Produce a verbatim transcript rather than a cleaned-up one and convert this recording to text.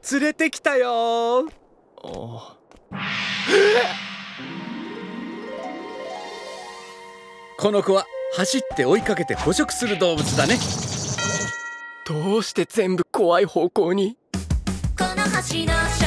連れてきたよ。この子は走って追いかけて捕食する動物だね。 どうして全部怖い方向に。 この橋の